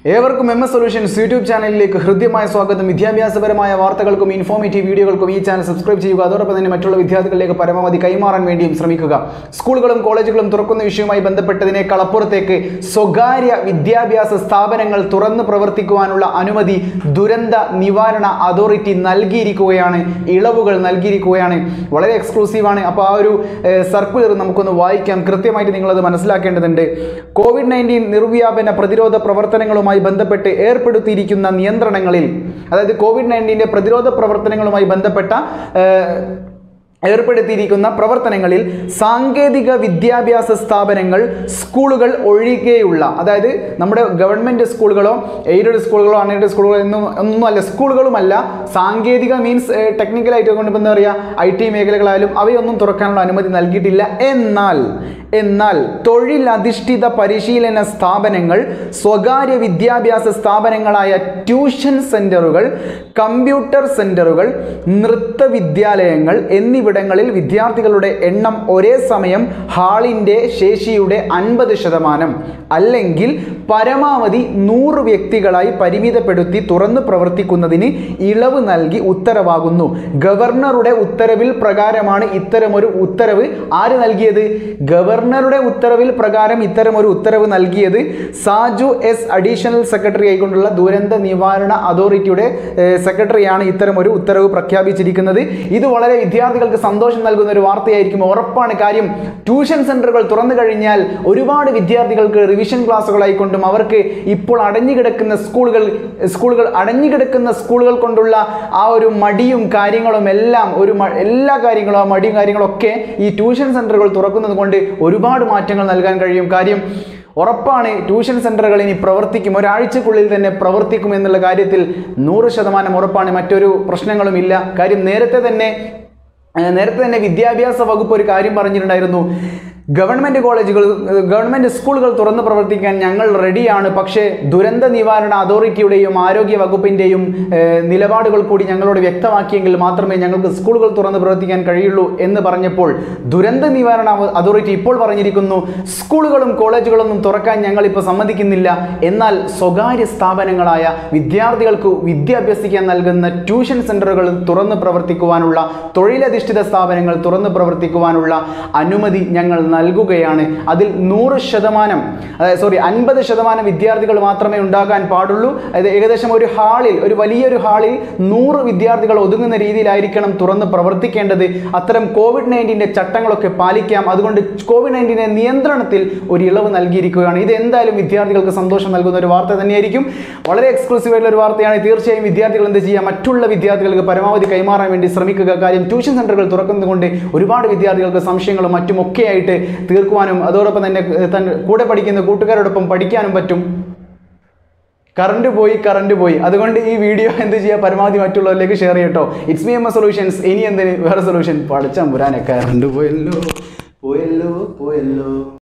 ഏവർക്കും M S solutions YouTube ചാനലിലേക്ക് ഹൃദ്യമായ സ്വാഗതം. വിദ്യാഭ്യാസപരമായ വാർത്തകൾക്കും ഇൻഫോർമേറ്റീവ് വീഡിയോകൾക്കും ഈ ചാനൽ സബ്സ്ക്രൈബ് ചെയ്യുക. അതോടൊപ്പം തന്നെ മറ്റുള്ള വിദ്യാർത്ഥികളിലേക്ക് പരമാവധി കൈമാറാൻ വേണ്ടിയും ശ്രമിക്കുക. സ്കൂളുകളും കോളേജുകളും തുറക്കുന്ന വിഷയവുമായി ബന്ധപ്പെട്ടതിനേക്കാൾ അപ്പുറത്തേക്ക് സ്വകാര്യ വിദ്യാഭ്യാസ സ്ഥാപനങ്ങൾ തുറന്നു പ്രവർത്തിക്കുവാനുള്ള അനുമതി ദുരന്ത നിവാരണ അതോറിറ്റി നൽകിയിരിക്കുകയാണ്, ഇളവുകൾ നൽകിയിരിക്കുകയാണ്. വളരെ എക്സ്ക്ലൂസീവാണ്. അപ്പോൾ ആ ഒരു സർക്കുലർ നമുക്കൊന്ന് വായിക്കാം. കൃത്യമായിട്ട് നിങ്ങളത് മനസ്സിലാക്കേണ്ടതുണ്ട്. കോവിഡ്-19 നിർവ്യാപന പ്രതിരോധ പ്രവർത്തനങ്ങളുമായി ബന്ധപ്പെട്ട് ഏർപ്പെടുത്തിയിരിക്കുന്ന നിയന്ത്രണങ്ങളിൽ, അതായത് കോവിഡ്-19 പ്രതിരോധ പ്രവർത്തനങ്ങളുമായി ബന്ധപ്പെട്ട ഏർപ്പെടുത്തിയിരിക്കുന്ന പ്രവർത്തനങ്ങളിൽ സാങ്കേതിക വിദ്യാഭ്യാസ സ്ഥാപനങ്ങൾ, സ്കൂളുകൾ ഒഴികെയുള്ള, അതായത് നമ്മുടെ ഗവൺമെൻറ് സ്കൂളുകളോ എയ്ഡഡ് സ്കൂളുകളോ അൺഎയ്ഡഡ് സ്കൂളുകളോ ഒന്നുമല്ല, സ്കൂളുകളുമല്ല, സാങ്കേതിക മീൻസ് ടെക്നിക്കലായിട്ട് കൊണ്ട് എന്താ പറയുക, IT മേഖലകളായാലും അവയൊന്നും തുറക്കാനുള്ള അനുമതി നൽകിയിട്ടില്ല. എന്നാൽ തൊഴിലധിഷ്ഠിത പരിശീലന സ്ഥാപനങ്ങൾ, സ്വകാര്യ വിദ്യാഭ്യാസ സ്ഥാപനങ്ങളായ ട്യൂഷൻ സെൻ്ററുകൾ, കമ്പ്യൂട്ടർ സെൻ്ററുകൾ, നൃത്ത വിദ്യാലയങ്ങൾ എന്നിവിടങ്ങളിൽ വിദ്യാർത്ഥികളുടെ എണ്ണം ഒരേ സമയം ഹാളിൻ്റെ ശേഷിയുടെ 50% അല്ലെങ്കിൽ പരമാവധി 100 വ്യക്തികളായി പരിമിതപ്പെടുത്തി തുറന്നു പ്രവർത്തിക്കുന്നതിന് ഇളവ് നൽകി ഉത്തരവാകുന്നു. ഗവർണറുടെ ഉത്തരവിൽ പ്രകാരമാണ് ഇത്തരമൊരു ഉത്തരവ് ആര് നൽകിയത്? ഗവർണറുടെ ഉത്തരവിൽ പ്രകാരം ഇത്തരമൊരു ഉത്തരവ് നൽകിയത് സാജു എസ് അഡീഷണൽ സെക്രട്ടറി ആയിക്കൊണ്ടുള്ള ദുരന്ത നിവാരണ അതോറിറ്റിയുടെ സെക്രട്ടറിയാണ് ഇത്തരമൊരു ഉത്തരവ് പ്രഖ്യാപിച്ചിരിക്കുന്നത്. ഇത് വളരെ വിദ്യാർത്ഥികൾക്ക് സന്തോഷം നൽകുന്ന ഒരു വാർത്തയായിരിക്കും, ഉറപ്പാണ്. കാര്യം ട്യൂഷൻ സെൻ്ററുകൾ തുറന്നു കഴിഞ്ഞാൽ ഒരുപാട് വിദ്യാർത്ഥികൾക്ക് റിവിഷൻ ക്ലാസ്സുകളായിക്കൊണ്ടും അവർക്ക് ഇപ്പോൾ അടഞ്ഞുകിടക്കുന്ന സ്കൂളുകൾ കൊണ്ടുള്ള ആ ഒരു മടിയും കാര്യങ്ങളും എല്ലാം എല്ലാ കാര്യങ്ങളും, ആ മടിയും കാര്യങ്ങളൊക്കെ ഈ ട്യൂഷൻ സെൻ്ററുകൾ തുറക്കുന്നത് കൊണ്ട് ഒരുപാട് മാറ്റങ്ങൾ നൽകാൻ കഴിയും. കാര്യം ഉറപ്പാണ്, ട്യൂഷൻ സെൻ്ററുകൾ ഇനി പ്രവർത്തിക്കും, ഒരാഴ്ചക്കുള്ളിൽ തന്നെ പ്രവർത്തിക്കും എന്നുള്ള കാര്യത്തിൽ 100% ഉറപ്പാണ്. മറ്റൊരു പ്രശ്നങ്ങളും ഇല്ല. കാര്യം നേരത്തെ തന്നെ വിദ്യാഭ്യാസ വകുപ്പ് ഒരു കാര്യം പറഞ്ഞിട്ടുണ്ടായിരുന്നു. ഗവൺമെൻറ് സ്കൂളുകൾ തുറന്ന് പ്രവർത്തിക്കാൻ ഞങ്ങൾ റെഡിയാണ്, പക്ഷേ ദുരന്ത നിവാരണ അതോറിറ്റിയുടെയും ആരോഗ്യ വകുപ്പിൻ്റെയും നിലപാടുകൾ കൂടി ഞങ്ങളോട് വ്യക്തമാക്കിയെങ്കിൽ മാത്രമേ ഞങ്ങൾക്ക് സ്കൂളുകൾ തുറന്ന് പ്രവർത്തിക്കാൻ കഴിയുള്ളൂ എന്ന് പറഞ്ഞപ്പോൾ ദുരന്ത നിവാരണ അതോറിറ്റി ഇപ്പോൾ പറഞ്ഞിരിക്കുന്നു സ്കൂളുകളും കോളേജുകളൊന്നും തുറക്കാൻ ഞങ്ങളിപ്പോൾ സമ്മതിക്കുന്നില്ല. എന്നാൽ സ്വകാര്യ സ്ഥാപനങ്ങളായ വിദ്യാർത്ഥികൾക്ക് വിദ്യ അഭ്യസിക്കാൻ നൽകുന്ന ട്യൂഷൻ സെൻ്ററുകൾ തുറന്ന് പ്രവർത്തിക്കുവാനുള്ള, തൊഴിലധിഷ്ഠിത സ്ഥാപനങ്ങൾ തുറന്ന് പ്രവർത്തിക്കുവാനുള്ള അനുമതി ഞങ്ങൾ നൽകുകയാണ്. അതിൽ 50% വിദ്യാർത്ഥികൾ മാത്രമേ ഉണ്ടാകാൻ പാടുള്ളൂ. അതായത് ഏകദേശം ഒരു വലിയൊരു ഹാളിൽ 100 വിദ്യാർത്ഥികൾ ഒതുങ്ങുന്ന രീതിയിലായിരിക്കണം തുറന്ന് പ്രവർത്തിക്കേണ്ടത്. അത്തരം കോവിഡ്-19 ചട്ടങ്ങളൊക്കെ പാലിക്കാം. അതുകൊണ്ട് കോവിഡ്-19 നിയന്ത്രണത്തിൽ ഒരു ഇളവ് നൽകിയിരിക്കുകയാണ്. ഇത് എന്തായാലും വിദ്യാർത്ഥികൾക്ക് സന്തോഷം നൽകുന്ന ഒരു വാർത്ത തന്നെയായിരിക്കും. വളരെ എക്സ്ക്ലൂസീവ് ആയിട്ടുള്ള ഒരു വാർത്തയാണ്. തീർച്ചയായും വിദ്യാർത്ഥികൾ എന്ത് ചെയ്യുക, മറ്റുള്ള വിദ്യാർത്ഥികൾക്ക് പരമാവധി കൈമാറാൻ വേണ്ടി ശ്രമിക്കുക. കാര്യം ട്യൂഷൻ സെൻ്ററുകൾ തുറക്കുന്നത് കൊണ്ട് ഒരുപാട് വിദ്യാർത്ഥികൾക്ക് സംശയങ്ങളും മറ്റുമൊക്കെ ആയിട്ട് തീർക്കുവാനും അതോടൊപ്പം തന്നെ കൂടെ പഠിക്കുന്ന കൂട്ടുകാരോടൊപ്പം പഠിക്കാനും പറ്റും. കറണ്ട് പോയി. അതുകൊണ്ട് ഈ വീഡിയോ എന്ത് ചെയ്യുക, പരമാവധി മറ്റുള്ളവരിലേക്ക് ഷെയർ ചെയ്യട്ടോ. It's me M S solutions. ഇനി എന്തിന് വേറെ സൊല്യൂഷൻ? പഠിച്ചാൽ കറണ്ട് പോയല്ലോ.